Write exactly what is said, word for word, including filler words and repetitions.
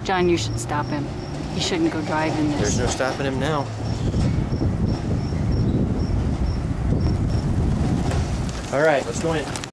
John, you should stop him. He shouldn't go driving this. There's no stopping him now. All right, let's go in.